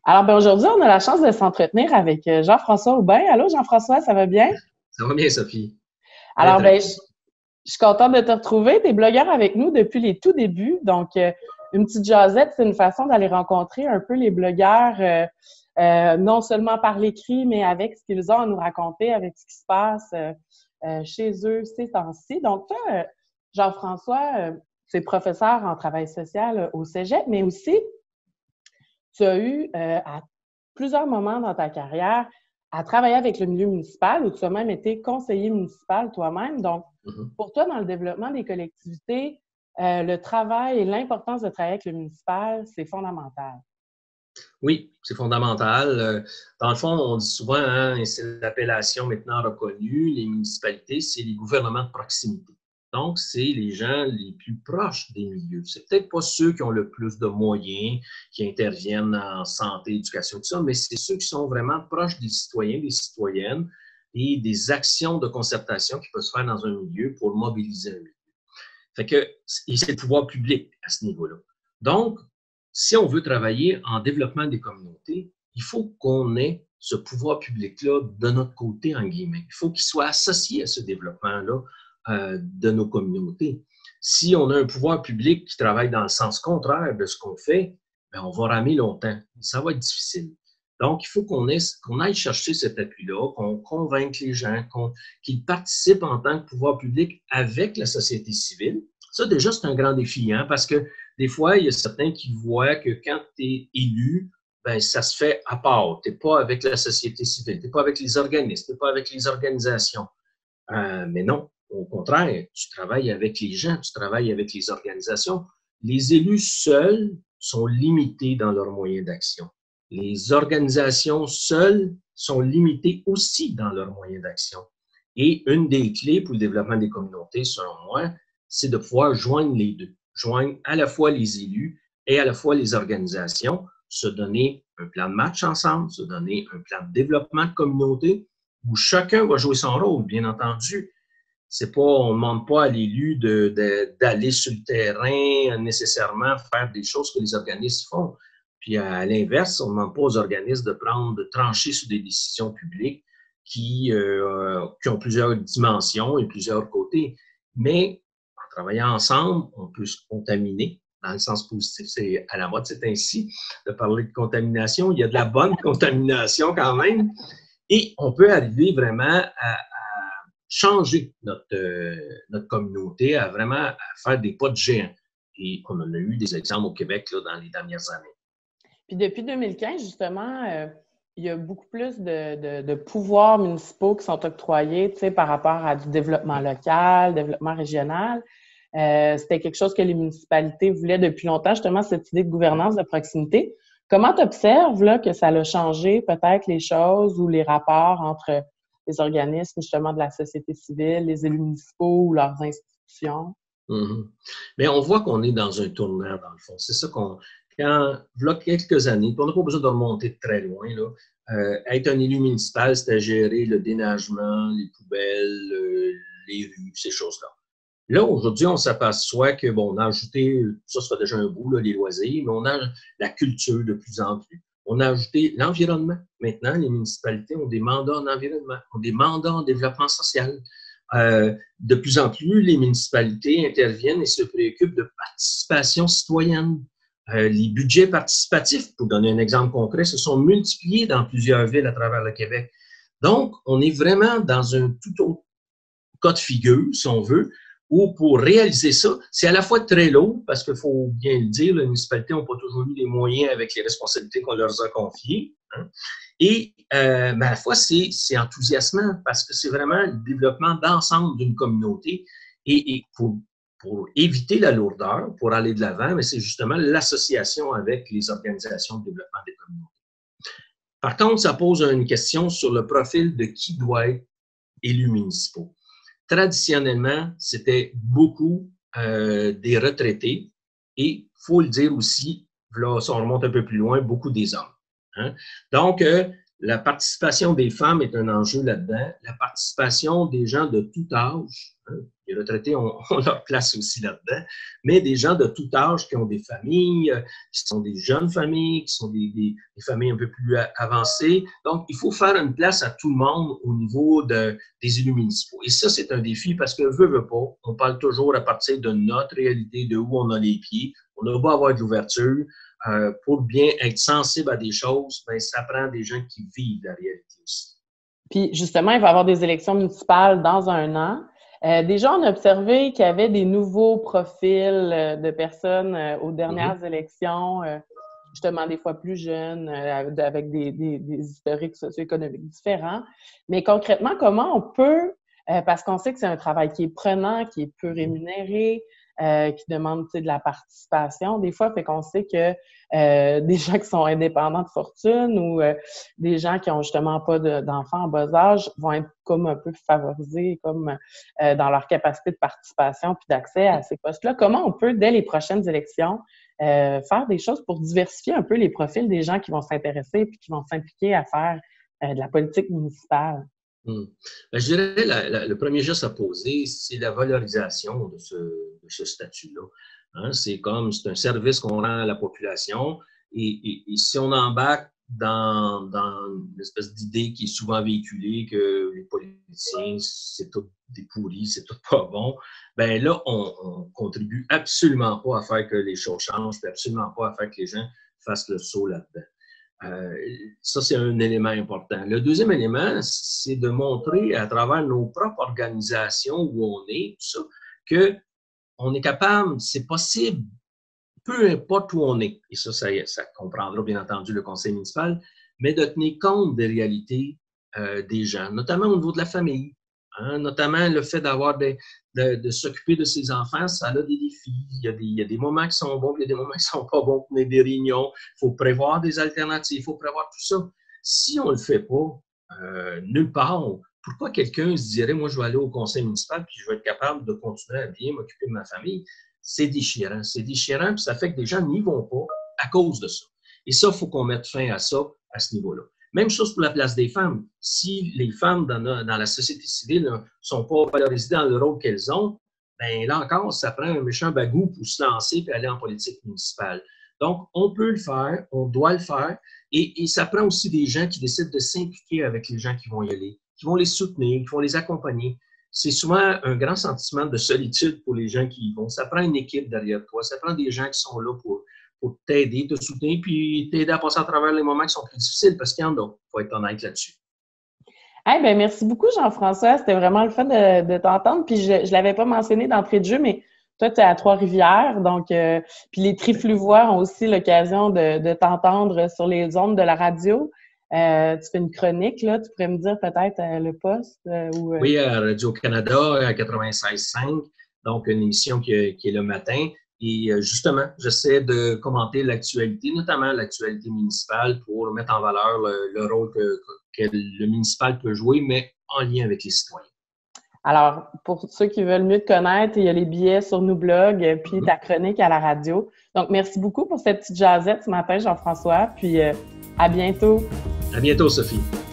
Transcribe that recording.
Alors, aujourd'hui, on a la chance de s'entretenir avec Jean-François Aubin. Allô, Jean-François, ça va bien? Ça va bien, Sophie. Très Alors, ben, tranquille. je suis contente de te retrouver. Tu es blogueur avec nous depuis les tout débuts. Donc, une petite jasette, c'est une façon d'aller rencontrer un peu les blogueurs, non seulement par l'écrit, mais avec ce qu'ils ont à nous raconter, avec ce qui se passe chez eux ces temps-ci. Donc, toi, Jean-François, tu es professeur en travail social au Cégep, mais aussi, tu as eu à plusieurs moments dans ta carrière à travailler avec le milieu municipal ou tu as même été conseiller municipal toi-même. Donc, Mhm. pour toi, dans le développement des collectivités, le travail et l'importance de travailler avec le municipal, c'est fondamental. Oui, c'est fondamental. Dans le fond, on dit souvent, hein, et c'est l'appellation maintenant reconnue, les municipalités, c'est les gouvernements de proximité. Donc, c'est les gens les plus proches des milieux. C'est peut-être pas ceux qui ont le plus de moyens, qui interviennent en santé, éducation, tout ça, mais c'est ceux qui sont vraiment proches des citoyens, des citoyennes et des actions de concertation qui peuvent se faire dans un milieu pour mobiliser un milieu. Fait que, et c'est le pouvoir public à ce niveau-là. Donc, si on veut travailler en développement des communautés, il faut qu'on ait ce pouvoir public-là de notre côté, en guillemets. Il faut qu'il soit associé à ce développement-là de nos communautés. Si on a un pouvoir public qui travaille dans le sens contraire de ce qu'on fait, bien, on va ramer longtemps. Ça va être difficile. Donc, il faut qu'on aille chercher cet appui-là, qu'on convainque les gens, qu'ils participent en tant que pouvoir public avec la société civile. Ça, déjà, c'est un grand défi, hein, parce que des fois, il y a certains qui voient que quand tu es élu, ben, ça se fait à part. Tu n'es pas avec la société civile, tu n'es pas avec les organismes, tu n'es pas avec les organisations. Mais non, au contraire, tu travailles avec les gens, tu travailles avec les organisations. Les élus seuls sont limités dans leurs moyens d'action. Les organisations seules sont limitées aussi dans leurs moyens d'action. Et une des clés pour le développement des communautés, selon moi, c'est de pouvoir joindre les deux. Joindre à la fois les élus et à la fois les organisations, se donner un plan de match ensemble, se donner un plan de développement de communauté où chacun va jouer son rôle, bien entendu. C'est pas, on ne demande pas à l'élu d'aller sur le terrain nécessairement faire des choses que les organismes font. Puis à l'inverse, on ne demande pas aux organismes de trancher sur des décisions publiques qui ont plusieurs dimensions et plusieurs côtés. Mais en travaillant ensemble, on peut se contaminer dans le sens positif. C'est à la mode, c'est ainsi de parler de contamination. Il y a de la bonne contamination quand même. Et on peut arriver vraiment à changer notre communauté, à vraiment faire des pas de géant. Et on en a eu des exemples au Québec là, dans les dernières années. Puis depuis 2015, justement, il y a beaucoup plus de pouvoirs municipaux qui sont octroyés, tu sais, par rapport à du développement local, développement régional. C'était quelque chose que les municipalités voulaient depuis longtemps, justement, cette idée de gouvernance de proximité. Comment tu observes là, que ça a changé peut-être les choses ou les rapports entre les organismes, justement, de la société civile, les élus municipaux ou leurs institutions? Mm-hmm. Mais on voit qu'on est dans un tournant, dans le fond. C'est ça quand, voilà quelques années, puis on n'a pas besoin de remonter très loin, là, être un élu municipal, c'était gérer le déneigement, les poubelles, les rues, ces choses-là. Là, aujourd'hui, on s'aperçoit que, bon, on a ajouté, ça fait déjà un bout, là, les loisirs, mais on a la culture de plus en plus. On a ajouté l'environnement. Maintenant, les municipalités ont des mandats en environnement, ont des mandats en développement social. De plus en plus, les municipalités interviennent et se préoccupent de participation citoyenne. Les budgets participatifs, pour donner un exemple concret, se sont multipliés dans plusieurs villes à travers le Québec. Donc, on est vraiment dans un tout autre cas de figure, si on veut, où pour réaliser ça, c'est à la fois très lourd, parce qu'il faut bien le dire, les municipalités n'ont pas toujours eu les moyens avec les responsabilités qu'on leur a confiées. Hein. Et à la fois, c'est enthousiasmant, parce que c'est vraiment le développement d'ensemble d'une communauté. Et pour éviter la lourdeur, pour aller de l'avant, mais c'est justement l'association avec les organisations de développement des communautés. Par contre, ça pose une question sur le profil de qui doit être élus municipaux. Traditionnellement, c'était beaucoup des retraités et, il faut le dire aussi, là, si on remonte un peu plus loin, beaucoup des hommes. Hein? Donc, La participation des femmes est un enjeu là-dedans. La participation des gens de tout âge, hein, les retraités ont leur place aussi là-dedans, mais des gens de tout âge qui ont des familles, qui sont des jeunes familles, qui sont des familles un peu plus avancées. Donc, il faut faire une place à tout le monde au niveau des élus municipaux. Et ça, c'est un défi parce que, veut pas, on parle toujours à partir de notre réalité, de où on a les pieds. On a beau avoir de l'ouverture. Pour bien être sensible à des choses, ben, ça prend des gens qui vivent la réalité aussi. Puis, justement, il va y avoir des élections municipales dans un an. Déjà, on a observé qu'il y avait des nouveaux profils de personnes aux dernières élections, justement, des fois plus jeunes, avec des historiques socio-économiques différents. Mais concrètement, comment on peut, parce qu'on sait que c'est un travail qui est prenant, qui est peu rémunéré, qui demande de la participation. Des fois, fait qu'on sait que des gens qui sont indépendants de fortune ou des gens qui ont justement pas d'enfants en bas âge vont être comme un peu favorisés comme dans leur capacité de participation puis d'accès à ces postes-là. Comment on peut, dès les prochaines élections, faire des choses pour diversifier un peu les profils des gens qui vont s'intéresser puis qui vont s'impliquer à faire de la politique municipale? Ben, je dirais le premier geste à poser, c'est la valorisation de ce statut-là. Hein, c'est un service qu'on rend à la population et si on embarque dans une espèce d'idée qui est souvent véhiculée que les politiciens, c'est tout des pourris, c'est tout pas bon, ben là, on contribue absolument pas à faire que les choses changent, puis absolument pas à faire que les gens fassent le saut là-dedans. Ça, c'est un élément important. Le deuxième élément, c'est de montrer à travers nos propres organisations où on est, tout ça, qu'on est capable, c'est possible, peu importe où on est, et ça comprendra bien entendu le conseil municipal, mais de tenir compte des réalités des gens, notamment au niveau de la famille. Hein, notamment le fait de s'occuper de ses enfants, ça a des défis. Il y a des moments qui sont bons, puis il y a des moments qui ne sont pas bons pour des réunions. Il faut prévoir des alternatives, il faut prévoir tout ça. Si on ne le fait pas, nulle part, pourquoi quelqu'un se dirait, moi, je vais aller au conseil municipal puis je vais être capable de continuer à bien m'occuper de ma famille? C'est déchirant. C'est déchirant, puis ça fait que des gens n'y vont pas à cause de ça. Et ça, il faut qu'on mette fin à ça, à ce niveau-là. Même chose pour la place des femmes. Si les femmes dans la société civile ne sont pas valorisées dans le rôle qu'elles ont, bien là encore, ça prend un méchant bagou pour se lancer et aller en politique municipale. Donc, on peut le faire, on doit le faire, et ça prend aussi des gens qui décident de s'impliquer avec les gens qui vont y aller, qui vont les soutenir, qui vont les accompagner. C'est souvent un grand sentiment de solitude pour les gens qui y vont. Ça prend une équipe derrière toi, ça prend des gens qui sont là pour t'aider, te soutenir, puis t'aider à passer à travers les moments qui sont plus difficiles, parce qu'il y en a. Il faut être honnête là-dessus. Eh bien, merci beaucoup, Jean-François. C'était vraiment le fun de t'entendre. Puis, je ne l'avais pas mentionné d'entrée de jeu, mais toi, tu es à Trois-Rivières. Donc, puis les Trifluvois ont aussi l'occasion de t'entendre sur les ondes de la radio. Tu fais une chronique, là. Tu pourrais me dire peut-être le poste? Oui, à Radio-Canada, à 96.5. Donc, une émission qui est le matin. Et justement, j'essaie de commenter l'actualité, notamment l'actualité municipale, pour mettre en valeur le rôle que le municipal peut jouer, mais en lien avec les citoyens. Alors, pour ceux qui veulent mieux te connaître, il y a les billets sur nos blogs, puis ta chronique à la radio. Donc, merci beaucoup pour cette petite jasette ce matin, Jean-François, puis à bientôt. À bientôt, Sophie.